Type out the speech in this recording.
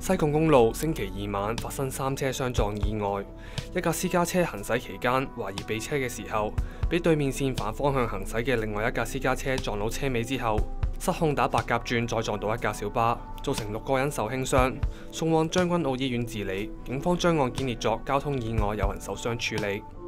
西貢公路星期二晚發生3車相撞意外，一架私家車行駛期間懷疑避車嘅時候，俾對面線反方向行駛嘅另外一架私家車撞到車尾之後，失控打白鴿轉再撞到一架小巴，造成6個人受輕傷，送往將軍澳醫院治理。警方將案件列作交通意外有人受傷處理。